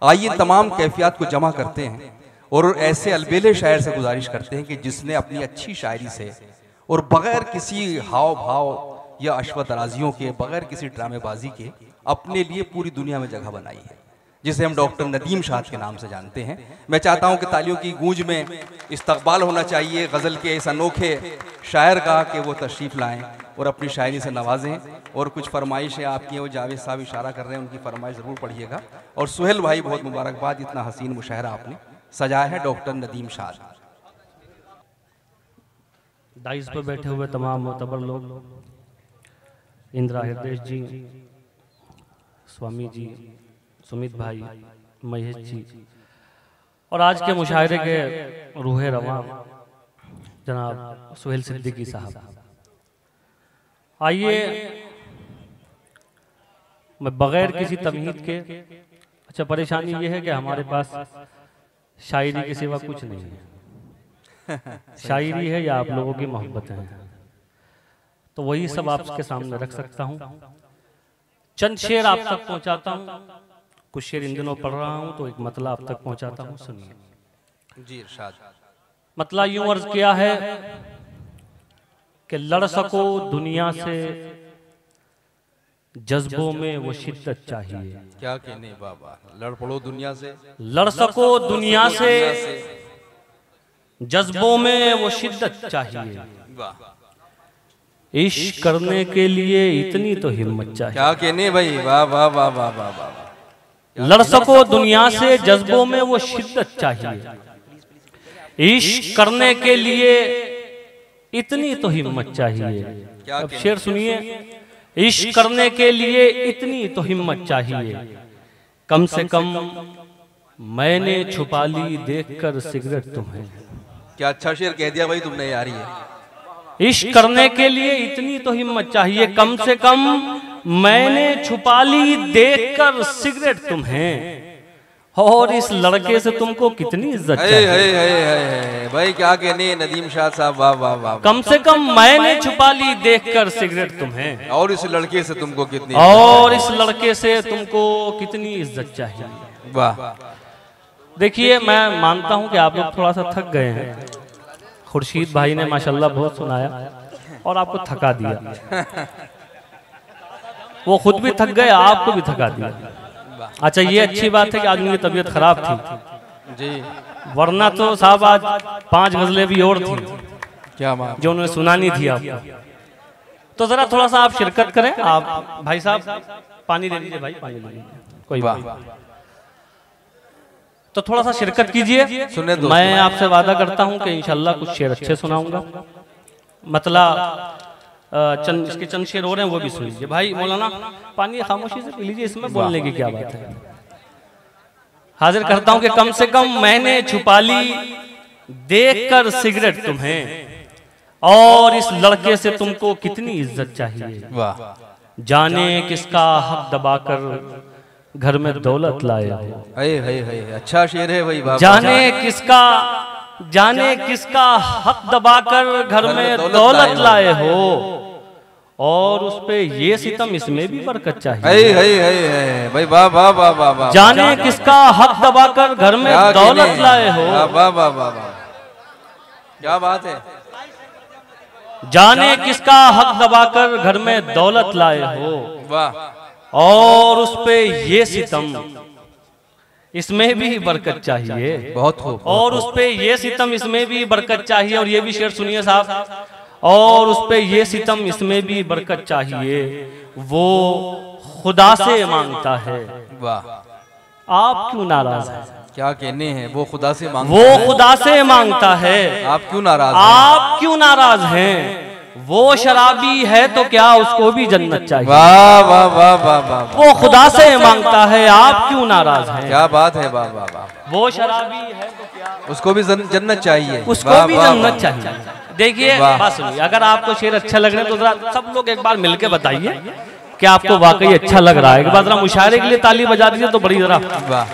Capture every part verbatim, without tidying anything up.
आइए तमाम कैफियत को जमा करते हैं और ऐसे अलबेले शायर से गुजारिश करते हैं कि जिसने अपनी अच्छी शायरी से और बग़ैर किसी हाव भाव या अश्व दराजियों के, बग़ैर किसी ड्रामेबाजी के अपने लिए पूरी दुनिया में जगह बनाई है, जिसे हम डॉक्टर नदीम शाद के नाम से जानते हैं। मैं चाहता हूं कि तालियों की गूंज में इस्तकबाल होना चाहिए गज़ल के इस अनोखे शायर का कि वो तशरीफ़ लाएं और अपनी शायरी से नवाजें। और कुछ फरमाइशें आपकी हैं, वो जावेद साहब इशारा कर रहे हैं, उनकी फरमाइश ज़रूर पढ़िएगा। और सुहेल भाई बहुत मुबारकबाद, इतना हसीन मुशायरा आपने सजाया है डॉक्टर नदीम शाद। दाइस पर बैठे हुए तमाम मोतबर लोग, इंदिरा हृदय जी, स्वामी जी, सुमित भाई, महेश जी, और आज के मुशायरे के रूहे रवां जनाब सुहेल सिद्दीकी साहब। आइए मैं बगैर किसी तमहीद के, अच्छा परेशानी ये है कि हमारे पास शायरी के सिवा कुछ नहीं है, शायरी है या आप लोगों की मोहब्बतें हैं, तो वही सब आपके सामने रख सकता हूँ। चंद शेर आप तक पहुँचाता हूँ, कुछ शेर इन दिनों पढ़ रहा हूँ तो एक मतला आप तक पहुँचाता हूँ, सुनिए जी इरशाद। मतला यूं अर्ज किया है कि लड़ सको दुनिया से जज्बों में वो शिद्दत चाहिए। क्या कहने बाबा, लड़ पड़ो दुनिया से, लड़ सको दुनिया से जज्बों में वो शिद्दत चाहिए। इश्क करने के लिए इतनी तो हिम्मत चाहिए। क्या कहने भाई, वाह वाह वाह वाह वाह वाह। लड़ सको दुनिया से जज्बों में वो शिद्दत चाहिए, इश्क करने के लिए इतनी तो हिम्मत चाहिए। अब शेर सुनिए, इश्क करने के लिए इतनी तो हिम्मत चाहिए, कम से कम मैंने छुपा ली देखकर सिगरेट तुम्हें। क्या अच्छा शेर कह दिया भाई तुमने यार। ये इश्क करने के लिए इतनी तो हिम्मत चाहिए, कम से कम मैंने छुपा ली देखकर सिगरेट तुम्हें, और इस लड़के से तुमको कितनी इज्जत चाहिए। है, है, है, है, भाई क्या कहने नदीम शाह साहब, वाह वाह वाह। कम से कम मैंने छुपा ली देखकर सिगरेट तुम्हें, और इस लड़के से तुमको कितनी, और इस लड़के से तुमको कितनी इज्जत चाहिए। वाह। देखिए मैं मानता हूं कि आप लोग थोड़ा सा थक गए हैं, खुर्शीद भाई ने माशाल्लाह बहुत सुनाया और आपको थका दिया, वो खुद भी थक गए, आपको भी थका दिया। अच्छा ये अच्छी बात है कि आदमी की तबीयत खराब थी जी, वरना तो साहब आज पांच गजलें भी और थी क्या बात जो उन्होंने सुनानी थी आपको। तो जरा थोड़ा सा आप शिरकत करें। आप भाई साहब पानी दे दीजिए, भाई पानी दे दीजिए, कोई बात। तो थोड़ा सा शिरकत कीजिए। सुने मैं आपसे वादा करता हूं कि इंशाल्लाह कुछ शेर अच्छे सुनाऊंगा। मतला चंद इसके चंद शेर हो रहे हैं वो भी सुन लीजिए। भाई मौलाना पानी खामोशी से पी लीजिए, इसमें बोलने की क्या बात है। हाजिर करता हूं कि कम से कम मैंने छुपा ली देखकर सिगरेट तुम्हें, और इस लड़के से तुमको कितनी इज्जत चाहिए। वाह। जाने किसका हक दबाकर घर में दौलत लाए हो। है, है, है, अच्छा शेर है भाई बाबा। जाने किसका जाने किसका हक दबाकर घर में दौलत लाए हो, और उस पे ये सितम इसमें भी बरकत चाहिए। है, है, है, है, भाई वाह वाह वाह वाह वाह। जाने किसका हक दबाकर घर में दौलत लाए हो, वाह वाह वाह वाह, क्या बात है। जाने किसका हक दबाकर घर में दौलत लाए हो, वाह, और उस पे ये सितम इसमें भी बरकत चाहिए। बहुत खूब। और उस पे ये सितम इसमें भी बरकत चाहिए। और ये भी शेर सुनिए साहब, और उस पे ये सितम इसमें भी बरकत चाहिए, वो खुदा से मांगता है। वाह। आप क्यों नाराज हैं। क्या कहने हैं, वो खुदा से मांगता वो है। खुदा से मांगता है, आप क्यों नाराज आप क्यों नाराज हैं। वो शराबी है तो क्या उसको भी जन्नत चाहिए। वाह वाह वाह वाह वाह। वो खुदा से मांगता है, आप क्यों नाराज हैं। क्या बात है, वाह वाह वाह। वो शराबी है तो क्या उसको भी जन्नत चाहिए, उसको भी जन्नत चाहिए। देखिए बात सुनिए, अगर आपको शेर अच्छा लग रहा है तो जरा सब लोग एक बार मिलके बताइए कि आपको वाकई अच्छा लग रहा है। एक बार जरा मुशायरे के लिए ताली बजा दीजिए तो बड़ी जरा। वाह,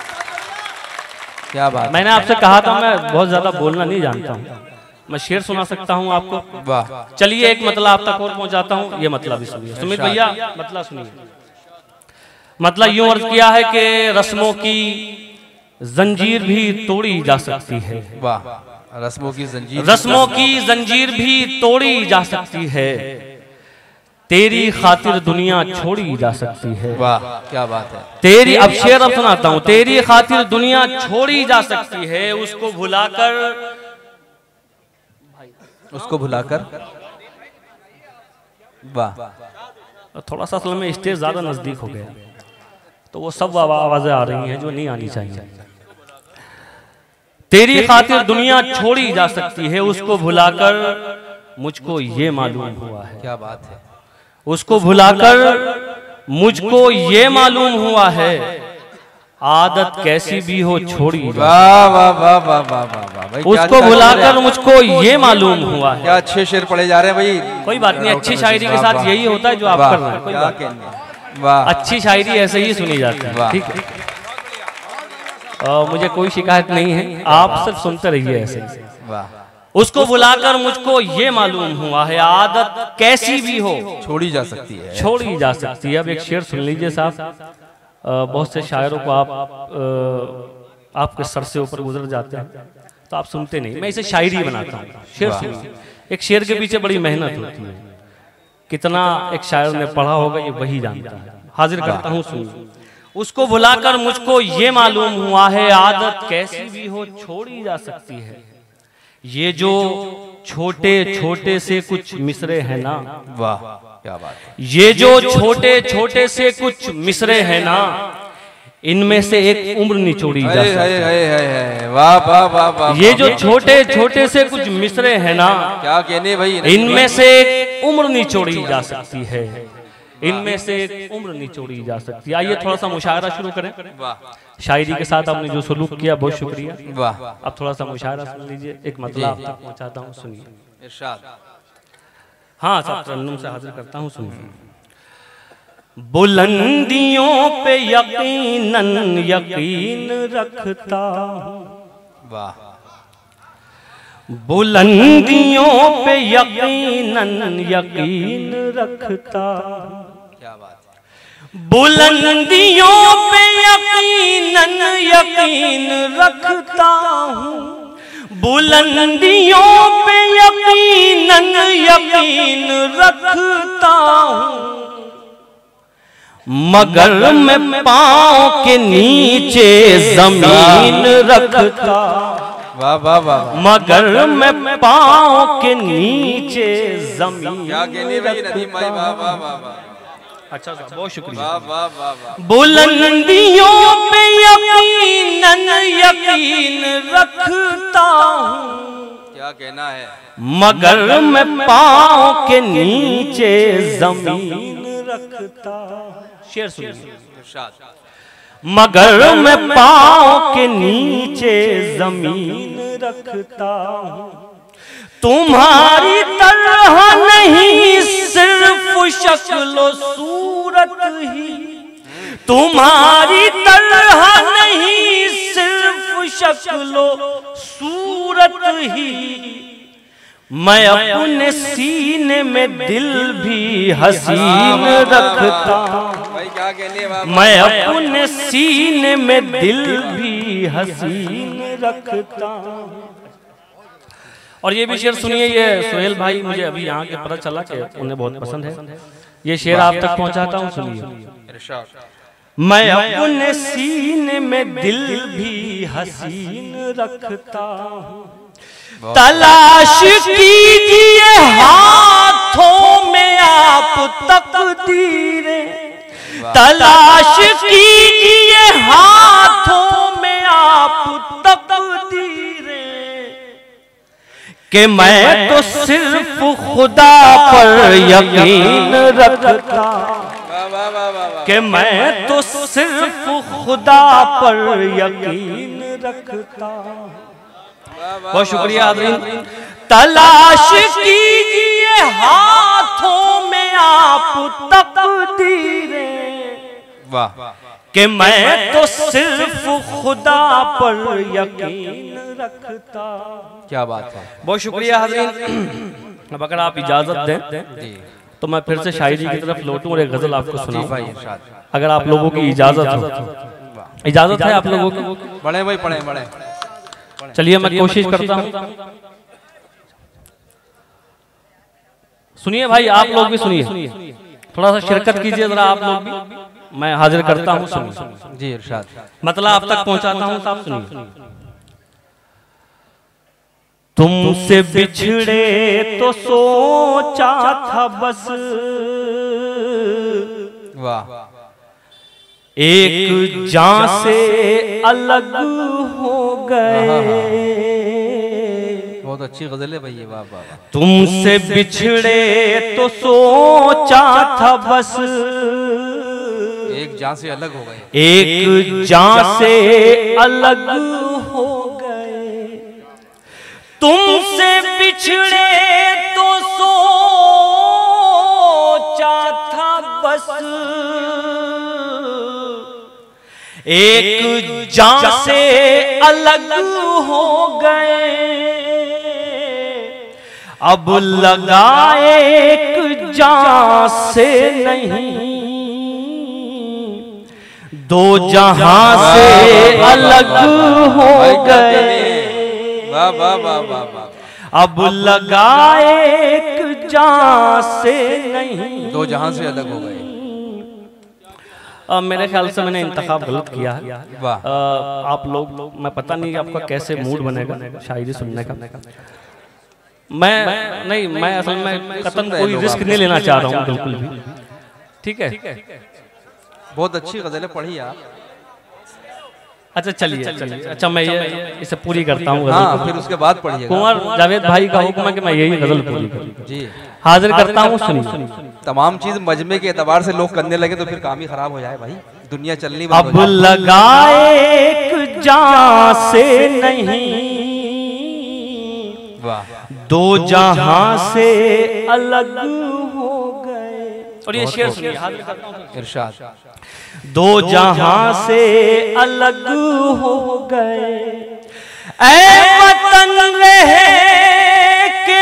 क्या बात। मैंने आपसे कहा था मैं बहुत ज्यादा बोलना नहीं जानता हूँ, मैं शेर सुना सकता हूँ आपको। वाह। चलिए एक मतलब आप तक और पहुंचाता हूँ, ये मतलब भी सुनिए। सुमित भैया मतलब सुनिए। मतलब यूं अर्ज किया है कि रस्मों की जंजीर भी तोड़ी जा सकती है। वाह, रस्मों की जंजीर, रस्मों की जंजीर भी तोड़ी जा सकती है, तेरी खातिर दुनिया छोड़ी जा सकती है। वाह क्या बात है। तेरी, अब शेर अब सुनाता हूं। तेरी खातिर दुनिया छोड़ी जा सकती है, उसको भुलाकर उसको भुलाकर वाह। थोड़ा सा असल में स्टेज ज्यादा नजदीक हो गया तो वो सब आवाजें आ रही हैं जो नहीं आनी चाहिए। तेरी खातिर दुनिया छोड़ी जा सकती है, उसको भुलाकर मुझको ये मालूम हुआ है। क्या बात है। उसको भुलाकर मुझको ये मालूम हुआ है, आदत कैसी भी हो छोड़ी। वाह वाह वाह वाह वाह वाह। उसको भुलाकर मुझको ये मालूम हुआ है। क्या अच्छे शेर पढ़े जा रहे हैं भाई। कोई बात नहीं, अच्छी शायरी के साथ यही होता है जो आप कर रहे हैं। कोई बात नहीं, वाह, अच्छी शायरी ऐसे ही सुनी जाती है। ठीक है, मुझे कोई शिकायत नहीं है, आप सिर्फ सुनते रहिए ऐसे। वाह। उसको बुलाकर मुझको ये मालूम हुआ है, आदत कैसी भी हो छोड़ी जा सकती है, छोड़ी जा सकती है। अब एक शेर सुन लीजिए साहब। बहुत से शायरों को आप आ, आपके सर से ऊपर गुजर जाते हैं तो आप सुनते नहीं। मैं इसे शायरी बनाता हूँ, शेर सुनिए। एक शेर के पीछे बड़ी मेहनत होती है, कितना एक शायर ने पढ़ा होगा ये वही जानता है। हाजिर करता हूँ, सुनिए। उसको बुलाकर मुझको ये मालूम हुआ है, आदत कैसी भी हो छोड़ी जा सकती है। ये जो छोटे छोटे से कुछ मिसरे हैं ना, वाह क्या बात है। ये जो छोटे छोटे से कुछ मिसरे हैं ना, इनमें से एक उम्र निचोड़ी जा सकती है। वाह वाह वाह वाह। ये जो छोटे छोटे से कुछ मिसरे हैं ना, क्या कहने भाई, इनमें से एक उम्र निचोड़ी जा सकती है, इनमें से एक उम्र निचोड़ी जा सकती है। आइए थोड़ा सा मुशायरा शुरू करें। शायरी के साथ आपने जो सलूक किया बहुत शुक्रिया। वाह। अब थोड़ा सा मुशायरा सुन लीजिए, एक मतलब आप तक पहुंचाता हूँ, सुनिए। हाँ, सब तरन्नुम से हाजिर करता हूँ, सुनिए। बुलंदियों पे यकीनन यकीन रखता हूँ, वाह। बुलंदियों पे यकीनन यकीन रखता, क्या बात है। बुलंदियों पे यकीनन यकीन रखता हूँ, बुलंदियों पे यकीनन यकीन रखता हूँ, मगर मैं पाँव के नीचे जमीन रखता, वाह वाह वाह। मगर मैं पाँव के नीचे जमीन। क्या कहने भाई नदीम भाई, वाह वाह वाह वाह। अच्छा साहब, बहुत शुक्रिया। वाह वाह वाह वाह। बुलंदियों पे यकीनन यकीन रखता हूँ, क्या कहना है, मगर मैं पाँव के नीचे जमीन रखता। शेर सुनिए। मगर मैं पाँव के नीचे जमीन रखता हूँ, तुम्हारी तरह नहीं सिर्फ शक्ल सूरत ही, तुम्हारी तरह नहीं सिर्फ शक्ल सूरत ही, मैं अपने सीने में दिल भी हसीन रखता, मैं अपने सीने में दिल भी हसीन रखता। और ये भी शेर सुनिए, ये सोहेल भाई, मुझे अभी यहाँ के पता चला कि उन्हें बहुत पसंद है। ये शेर आप तक पहुँचाता हूँ, सुनिए। मैं अपने सीने में दिल भी हसीन रखता हूँ, तलाश कीजिए हाथों में आप तकदीरें, तलाश कीजिए हाथों में आप तकदीरें, कि मैं तो सिर्फ खुदा पर यकीन रखता, कि मैं तो सिर्फ खुदा पर यकीन रखता। बहुत शुक्रिया आदरीन। तलाश कीजिए हाथों में आप तकदीरें, वाह, कि मैं तो सिर्फ खुदा पर यकीन रखता। क्या बात है, बहुत शुक्रिया हाज़रीन। अब अगर आप इजाजत दें तो मैं फिर से शायरी की तरफ लौटूं और एक गजल आपको सुनाऊं। अगर आप लोगों की इजाजत हो। इजाजत है आप लोगों की? पढ़े भाई, पढ़े पढ़े। चलिए मैं कोशिश करता हूँ। सुनिए भाई, आप लोग भी सुनिए, थोड़ा सा शिरकत कीजिए जरा आप लोग भी। मैं हाजिर करता हूँ, सुनिए जी इरशाद। मतलब आप तक पहुंचाता हूँ, आप सुनिए। तुमसे बिछड़े तो सोचा था बस, वाह, एक जान से अलग हो गए। बहुत अच्छी गजल है भाई ये, वाह वाह। तुमसे बिछड़े तो सोचा था बस, एक जान से अलग हो गए, एक जान से अलग हो गए। तुमसे बिछड़े तो सोचा था बस, एक जान से अलग हो गए। अब लगाए एक जान से नहीं, दो जहां से अलग हो गए। वाह वाह वाह वाह वाह। अब लगाए एक जान से नहीं, दो जहां से अलग हो गए। अब मेरे ख्याल से मैंने इंतखाब गलत किया है। वाह। आप लोग, मैं पता नहीं आपका कैसे मूड बनेगा शायरी सुनने का। मैं नहीं, मैं असल में कतन कोई रिस्क नहीं लेना चाह रहा हूँ बिल्कुल भी, ठीक है। बहुत अच्छी गजलें पढ़ी आप। अच्छा चलिए चलिए, अच्छा मैं ये इसे पूरी करता हूँ। हाँ, फिर उसके बाद पढ़िए। कुंवर जावेद भाई का हुक्म है कि मैं यही गजल पूरी करूँ जी, हाजिर करता हूँ, सुनिए। तमाम चीज मजमे के एतबार से लोग करने लगे तो फिर काम ही खराब हो जाए भाई, दुनिया चलनी अब लगाए एक जान से नहीं, वाह, दो जहां से अलग हो गए। और ये शेर सुनिए, हाजिर करता हूँ इरशाद। दो जहां से अलग हो गए, ऐ वतन रहे के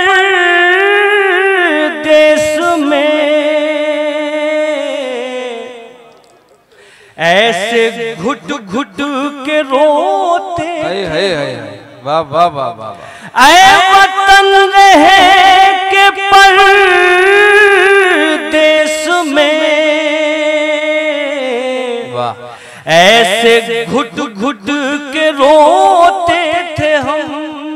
परदेस में, ऐसे घुट घुट के रोते। है है है, वाह वाह वाह वाह। ऐ वतन रहे के परदेस में, ऐसे घुट घुट के रोते थे हम,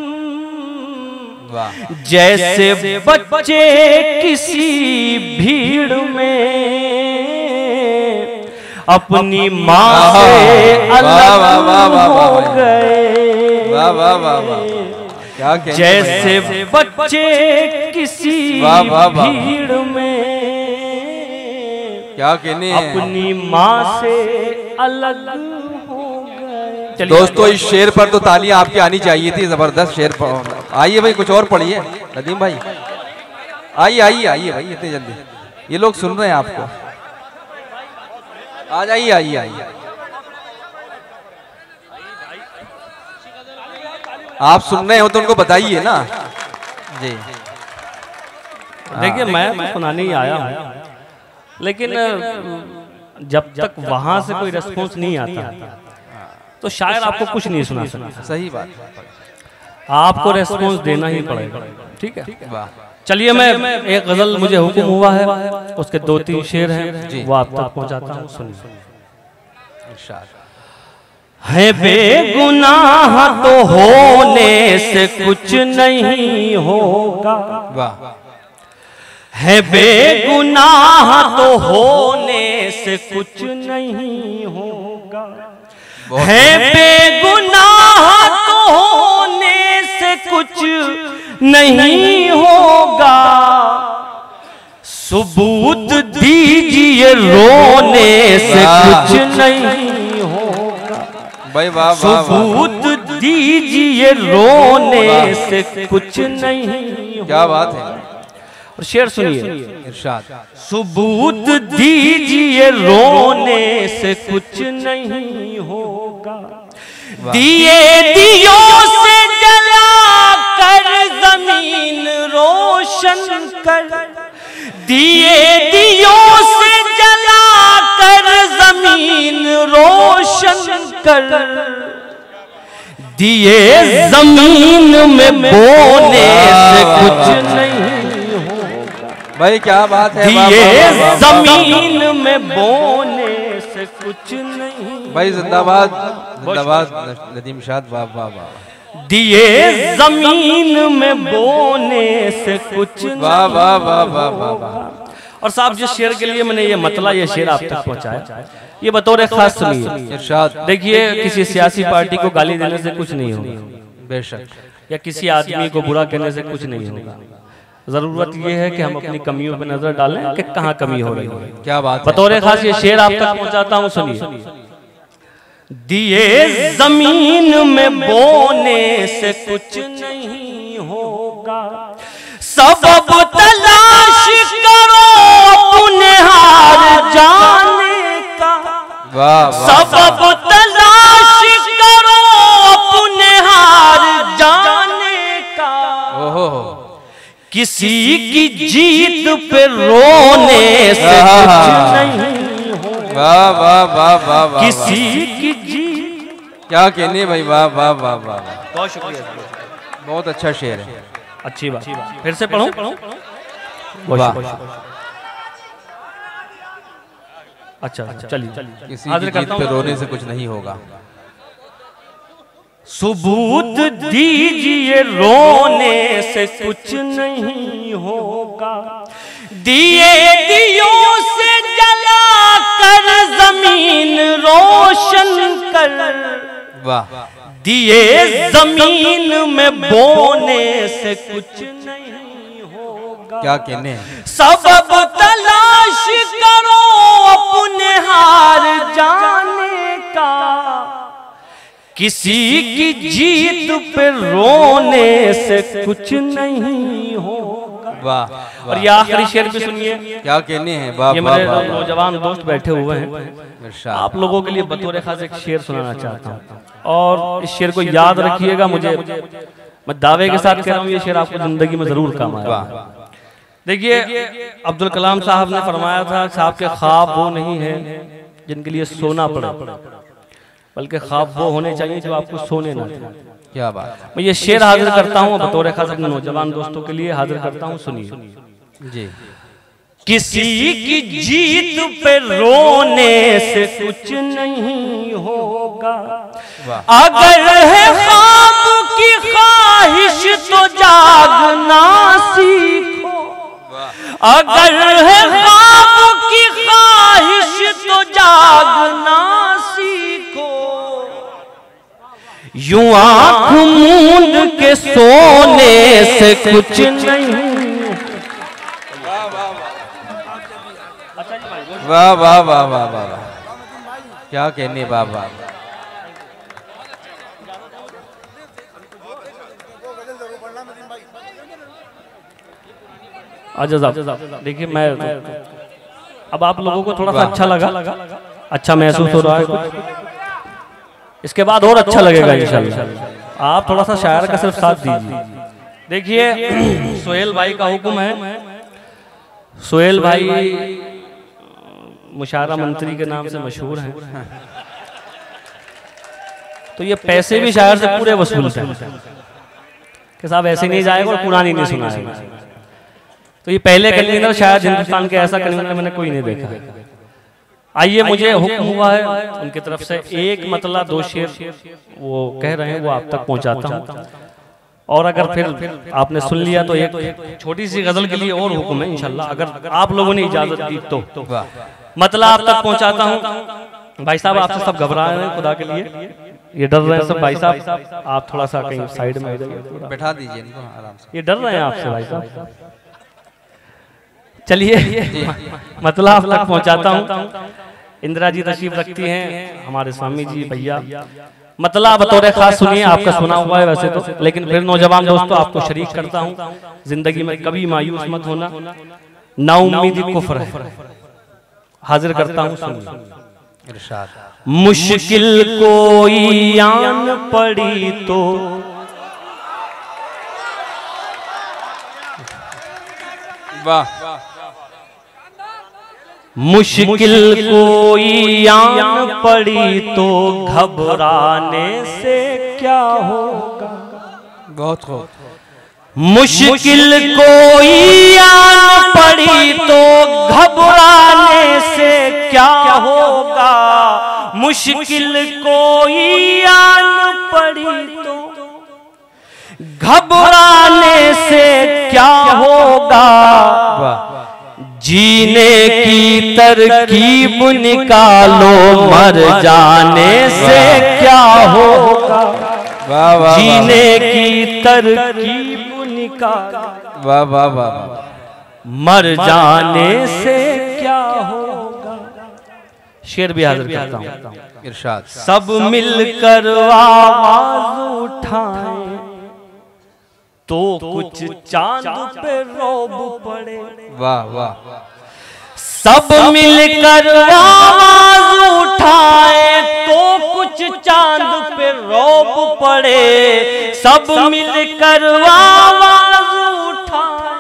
जैसे बच्चे किसी भीड़ में अपनी माँ से अलग हो गए। वाह वाह वाह वाह, क्या कहने, जैसे बच्चे किसी भीड़ में क्या कहने, अपनी माँ से अलग हो गए। दोस्तों इस शेर पर तो तालियां आपकी आनी चाहिए थी, जबरदस्त शेर पर। आइए भाई, कुछ और पढ़िए नदीम भाई, आइए आइए आइए भाई, इतनी जल्दी, ये लोग सुन रहे हैं आपको, आ जाइए आइए आइए। आप सुन रहे हो तो उनको बताइए ना जी। देखिए मैं सुनाने ही आया हूँ, लेकिन जब तक वहां से कोई रेस्पॉन्स नहीं आता तो शायद आपको कुछ नहीं सुना सकता। सही बात, आपको रेस्पॉन्स देना ही पड़ेगा, ठीक है। वाह, चलिए मैं एक गजल मुझे हुक्म हुआ है, उसके दो तीन शेर हैं, वो आप तक पहुंचाता हूँ, सुनिए। है बेगुनाह तो होने से कुछ नहीं होगा, वाह, है बेगुनाह तो होने से कुछ नहीं होगा, है बेगुनाह तो होने से कुछ नहीं होगा, सबूत दीजिए रोने से कुछ नहीं होगा, भाई वाह, सबूत दीजिए रोने से कुछ नहीं होगा। क्या बात है, और शेर सुनिए, इरशाद। सबूत दीजिए रोने से कुछ नहीं होगा, दिए दियों से जला कर जमीन रोशन कर, दिए दियों से जला कर जमीन रोशन कर, दिए जमीन में बोने से कुछ नहीं होगा। भाई क्या बात है, दिए जमीन में बोने से कुछ नहीं। भाई जिंदाबाद जिंदाबाद नदीम शाद, वाह वाह वाह। दिए जमीन में बोने से कुछ वाह वाह वाह वाह वाह। और साहब जिस शेर के लिए मैंने ये मतला ये शेर आप तक पहुंचाया, ये बतौर खास सुनिए। देखिए किसी सियासी पार्टी को गाली देने से कुछ नहीं होगा, बेशक, या किसी आदमी को बुरा कहने से कुछ नहीं होगा। जरूरत ये है कि हम अपनी कमियों पर नजर डालें कि कहाँ कमी हो रही है। क्या बात, बतौर खास ये शेर आप तक पहुंचाता हूँ, सुनिए। दिए जमीन में बोने से कुछ नहीं होगा, सबब तलाश करो अपने हार जाने का। वाह, सबब तलाश करो अपने हार जाने का। ओहो, किसी की जीत पे रोने से कुछ नहीं होगा। वाह वाह वाह वाह वाह। किसी की जीत, क्या कहने भाई, वाह वाह वाह वाह। बहुत शुक्रिया, बहुत अच्छा शेर है। अच्छी बात, फिर से पढ़ूं? वाह, अच्छा चलिए, किसी की जीत पे रोने से कुछ नहीं होगा। सबूत दीजिए रोने से कुछ नहीं होगा, दिए दियों से जला कर जमीन रोशन कर। वाह, दिए जमीन में बोने से कुछ नहीं होगा। क्या कहने, सबब तलाश करो अपने हार जाने का। किसी की जीत पे रोने से कुछ नहीं होगा। वाह, और ये आखिरी शेर भी सुनिए, क्या कहने हैं। वाह, ये मेरे नौजवान दोस्त बैठे हुए हैं, आप आप लोगों के लिए बतौर खास एक शेर सुनाना चाहता हूँ, और इस शेर को याद रखिएगा। मुझे मैं दावे के साथ कह रहा हूँ, ये शेर आपको जिंदगी में जरूर काम आएगा। देखिए अब्दुल कलाम साहब ने फरमाया था, साहब के ख्वाब वो नहीं है जिनके लिए सोना पड़े, बल्कि ख्वाब वो होने चाहिए जो आपको सोने ना दें। क्या बात, मैं ये शेर हाजिर करता हूँ बतौर खास अपने नौजवान दोस्तों के लिए हाजिर करता हूँ, सुनिए जी। किसी की जीत पे रोने से कुछ नहीं होगा, अगर है ख्वाब की ख्वाहिश तो जागना सीखो। अगर है ख्वाब की ख्वाहिश तो जागना सीखो। यूं आँख मूंद के सोने से कुछ नहीं। वाह वाह वाह वाह वाह, क्या कहने, वाह वाह। अच्छा देखिए, मैं अब आप लोगों को थोड़ा सा अच्छा लगा, अच्छा महसूस हो रहा है कुछ, इसके बाद और अच्छा लगेगा इंशाल्लाह। आप थोड़ा सा शायर का सिर्फ साथ दीजिए। देखिए सोहेल भाई का हुक्म है, सोहेल भाई मुशायरा मंत्री के नाम से मशहूर हैं, तो ये पैसे भी शायर से पूरे वसूलते हैं कि साहब ऐसे नहीं जाएगा और पुरानी नहीं सुनाएगा। तो ये पहले कन्वीनर शायद हिंदुस्तान के ऐसा कन्वीनर मैंने कोई नहीं देखा। आइए, मुझे हुक्म हुआ है उनकी तरफ से, एक मतला दो शेर वो कह रहे हैं वो आप तक पहुंचाता हूं, और अगर फिर आपने सुन लिया तो एक छोटी सी गजल के लिए और हुक्म है इंशाल्लाह, अगर आप लोगों ने इजाजत दी तो मतलब आप तक पहुंचाता हूं। भाई साहब आपसे सब घबरा रहे हैं, खुदा के लिए ये डर रहे हैं सब। भाई साहब आप थोड़ा सा कहीं साइड में बैठा दीजिए इनको आराम से, ये डर रहे हैं आपसे भाई साहब। चलिए मतलब आप तक पहुंचाता हूं। इंदिरा जी तशरीफ रखती हैं, हमारे स्वामी जी भैया, मतलब बतौर खास सुनिए, आपका सुना हुआ है वैसे तो, लेकिन फिर नौजवान दोस्तों आपको शरीक करता हूँ, जिंदगी में कभी मायूस मत होना, नाउम्मीदी कुफ्र है। हाजिर करता हूँ, सुनिए। मुश्किल कोई आन पड़ी तो वाह मुश्किल कोई आन पड़ी तो घबराने से क्या होगा। बहुत खूब। मुश्किल कोई आन पड़ी तो घबराने से क्या होगा। मुश्किल कोई आन पड़ी तो घबराने से क्या होगा। जीने की तरकीब निकालो मर जाने से क्या होगा। जीने की तरकीब निकालो वाह वाह वाह मर जाने से क्या होगा। शेर भी हाजिर करता हूँ। इरशाद। सब मिलकर आवाज उठाएं तो कुछ चांद पे रौब पड़े। वाह वाह। सब मिलकर आवाज उठाए तो कुछ चांद पे रौब पड़े। सब मिलकर आवाज उठाए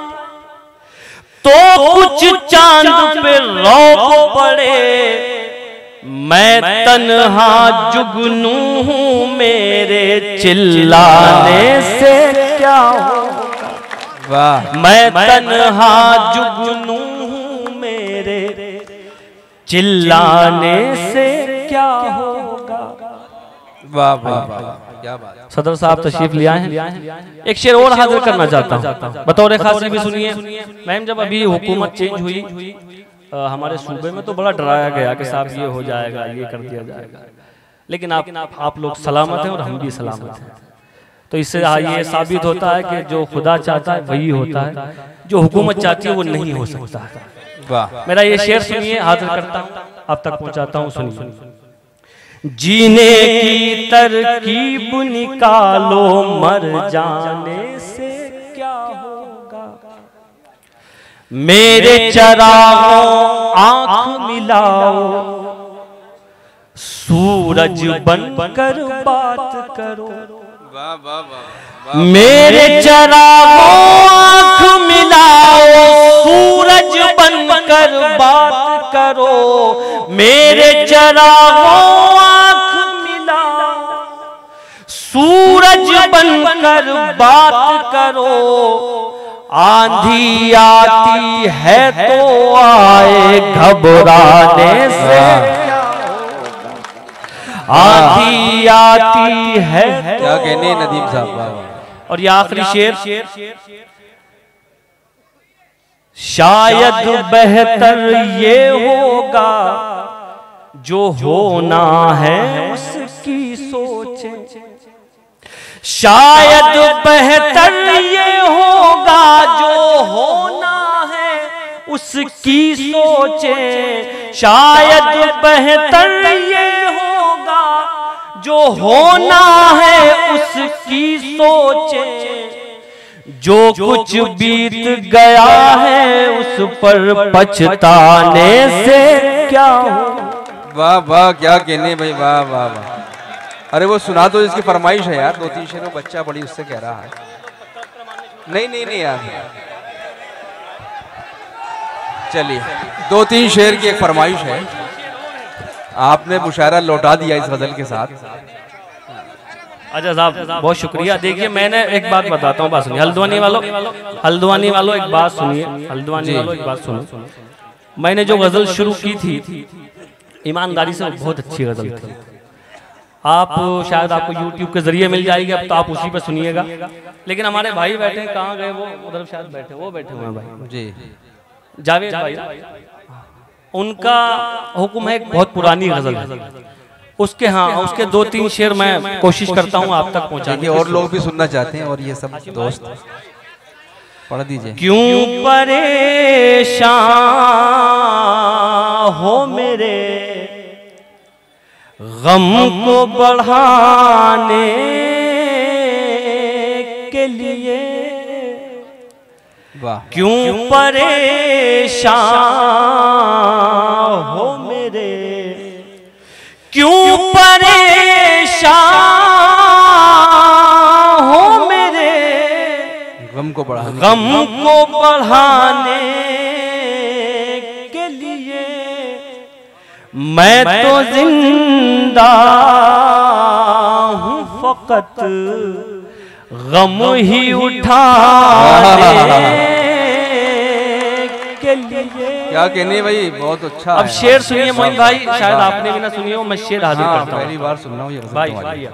तो कुछ चांद पे रौब पड़े। मैं तन्हा जुगनू हूँ मेरे चिल्लाने से क्या होगा। वाह। मैं तन्हा जुगनू हूँ मेरे चिल्लाने से क्या होगा। वाह वाह वाह क्या बात। सदर साहब तशरीफ ले आए हैं। एक शेर और हाजिर करना चाहता हूँ, बतौर खास भी सुनिए। मैम जब अभी हुकूमत चेंज हुई आ, हमारे सूबे में तो बड़ा डराया गया कि साहब ये हो जाएगा, ये कर दिया जाएगा, लेकिन आप आप लोग सलामत हैं और हम भी सलामत हैं। तो इससे ये साबित होता है कि जो खुदा चाहता है वही होता है, जो हुकूमत चाहती है वो नहीं हो सकता है। वाह। मेरा ये शेर सुनिए, हाजिर करता हूँ, आप तक पहुंचाता हूँ, सुनिए। जीने की तरकीब निकालो मर जाने से क्या होगा। मेरे चरागों आंख मिलाओ सूरज बनकर बात करो। वाह वाह वाह। मेरे चरागों आंख मिलाओ सूरज बनकर बात करो। मेरे चरागों आंख मिलाओ सूरज बनकर बात करो। आंधी आती है तो आए घबराने से। आंधी आती है क्या कहने नदीम साहब। और ये आखिरी शेर। शायद बेहतर ये होगा जो होना है उसकी सोचे। शायद बेहतर ये होगा जो होना है उसकी सोचे। शायद बेहतर ये होगा जो होना है उसकी सोचे। जो कुछ बीत गया है उस पर पछताने से क्या हो। वाह वाह क्या कहने भाई। वाह वाह वाह। अरे वो सुना तो जिसकी फरमाइश है यार, दो तीन शेर में बच्चा बड़ी उससे कह रहा है। नहीं नहीं नहीं यार, चलिए दो तीन शेर की एक फरमाइश है, आपने मुशायरा लौटा दिया इस गजल के साथ। अच्छा साहब बहुत शुक्रिया। देखिए मैंने एक बात बताता हूँ, बात सुनिए। हल्द्वानी वालों हल्द्वानी वालों एक बात सुनिए। हल्द्वानी वालों एक बात सुनो। मैंने जो गजल शुरू की थी ईमानदारी से, बहुत अच्छी गजल थी। आप शायद आपको YouTube के जरिए मिल जाएगी, अब तो आप उसी पे सुनिएगा। लेकिन हमारे भाई बैठे हैं, कहाँ गए वो, उधर शायद बैठे, वो बैठे हुए हैं भाई जी, जावेद भाई। उनका हुक्म है, एक बहुत पुरानी गजल है उसके, हाँ उसके दो तीन शेर मैं कोशिश करता हूँ आप तक पहुँचाने। और लोग भी सुनना चाहते हैं और ये सब दोस्त पढ़ दीजिए। क्यों परेशान हो मेरे गम को बढ़ाने के लिए। वाह। क्यों परेशान हो मेरे, क्यों परेशान हो मेरे गम को बढ़ाने गम को बढ़ाने के लिए। मैं तो जिंदा हूँ फकत गम ही उठाने के लिए। क्या कहने भाई, बहुत अच्छा। अब शेर सुनिए मोइन भाई, शायद आपने भी ना सुनी हो, मैं शेर हाजिर हाँ, करता हूँ। पहली बार सुन रहा हूँ ये भाई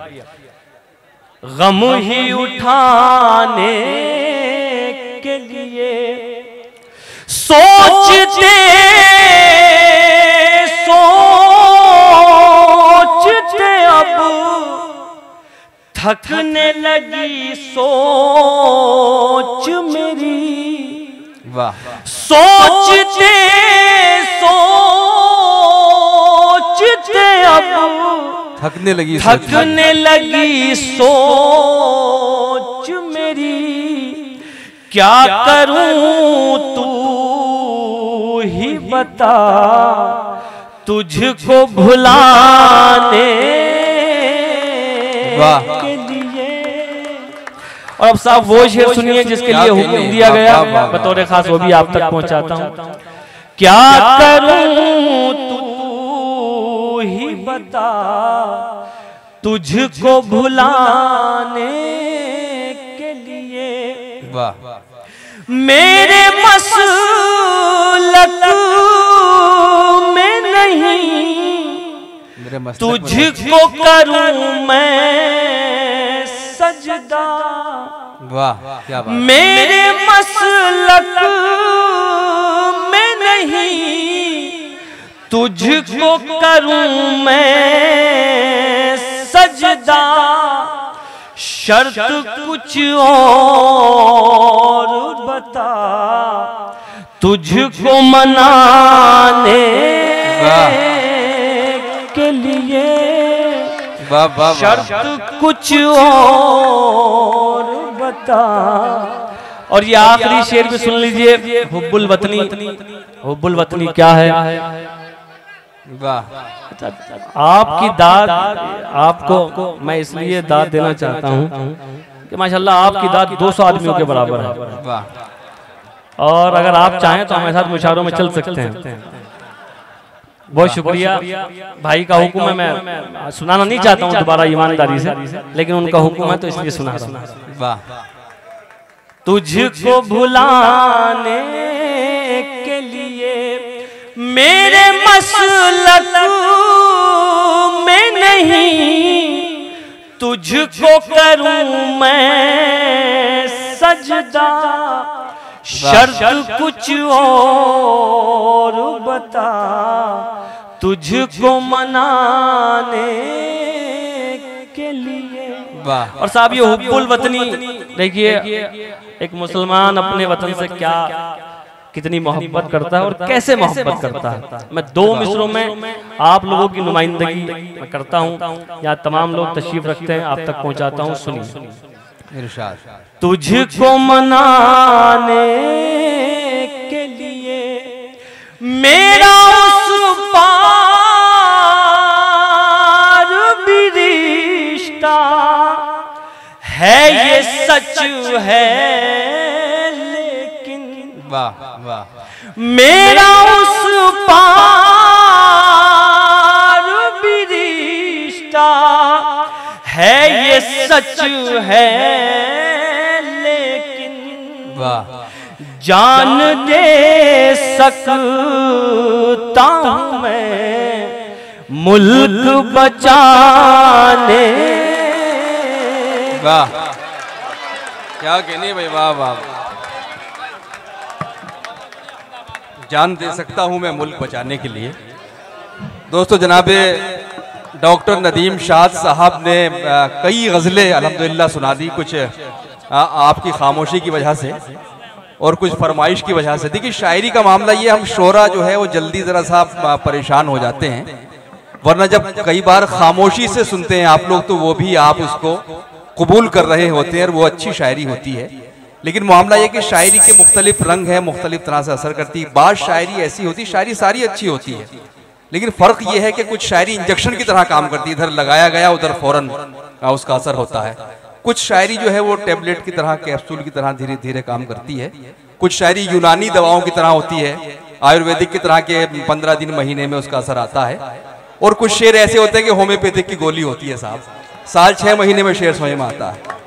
गम ही उठाने के लिए सोचते सोचते अब थकने लगी सोच मेरी। वाह। सोचते सोचते अब थकने लगी थकने लगी सोच मेरी। क्या करूं तू ही बता, तुझको भुलाने के लिए। और अब साहब वो शेर सुनिए जिसके लिए हुक्म दिया गया, बतौर खास वो भी आप तक पहुंचाता हूं। क्या करूं तू ही बता, तुझको भुलाने के लिए। वाह। मेरे मसलक में नहीं, तुझको करूं मैं सजदा। वाह क्या बात। मेरे मसलक में नहीं, तुझको करूं मैं सजदा। शर्त कुछ और बता, तुझको मनाने के लिए। शर्त कुछ और बता। और ये आखिरी शेर भी सुन लीजिए, हुब्बुल वतनी। हुब्बुल वतनी क्या है? वाह। आपकी दाद, आपको मैं इसलिए दाद देना चाहता हूँ कि माशाल्लाह आपकी दाद दो सौ आदमियों के बराबर है। वाह। और अगर आप चाहें तो हमारे साथ मुशारों में चल सकते हैं। बहुत शुक्रिया। भाई का हुक्म है, मैं सुनाना नहीं चाहता हूँ दोबारा ईमानदारी से, लेकिन उनका हुक्म है तो इसलिए सुना रहा हूँ। वाह। तुझको भुलाने के लिए मेरे मसलक में नहीं, तुझको करूं मैं सजदा। शर्त कुछ और बता, तुझको मनाने के लिए। वाह। और साहब ये हुब्बुल वतनी देखिए, एक मुसलमान अपने वतन से क्या कितनी मोहब्बत करता है और कैसे मोहब्बत करता है। मैं दो मिसरों में आप लोगों की नुमाइंदगी मैं करता हूँ, यहाँ तमाम लोग तशरीफ रखते हैं, आप तक पहुँचाता हूँ। सुनिए। तुझको मनाने के लिए मेरा उस पार भी रिश्ता है, ये सच है लेकिन। वाह वाह। मेरा उस पार भी रिश्ता है, ये सच है लेकिन। वाह। जान दे सकता हूं मैं मुल्क बचाने। वाह क्या कहने भाई। वाह वाह। जान दे सकता हूं मैं मुल्क बचाने के लिए। दोस्तों, जनाबे डॉक्टर नदीम शाद साहब ने कई गज़लें अल्हम्दुलिल्लाह सुना दी, कुछ आ, आपकी खामोशी की वजह से और कुछ फरमाइश की वजह से। देखिए, शायरी का मामला ये, हम शोरा जो है वो जल्दी ज़रा सा परेशान हो जाते हैं, वरना जब कई बार खामोशी से सुनते हैं आप लोग तो वो भी आप उसको कबूल कर रहे होते हैं और वो अच्छी शायरी होती है। लेकिन मामला ये कि शायरी के मुख्तलिफ रंग है, मुख्तलिफ तरह से असर करती है। बात शायरी ऐसी होती है, शायरी सारी अच्छी होती है, लेकिन फ़र्क ये है कि कुछ शायरी इंजेक्शन की तरह काम करती है, इधर लगाया गया उधर फौरन उसका असर होता है। कुछ शायरी जो है वो टेबलेट की तरह, कैप्सूल की तरह धीरे धीरे काम करती है। कुछ शायरी यूनानी दवाओं की तरह होती है, आयुर्वेदिक की तरह के पंद्रह दिन महीने में उसका असर आता है। और कुछ शेर ऐसे होते हैं कि होम्योपैथिक की गोली होती है साहब, साल छह महीने में शेर समझ में आता है।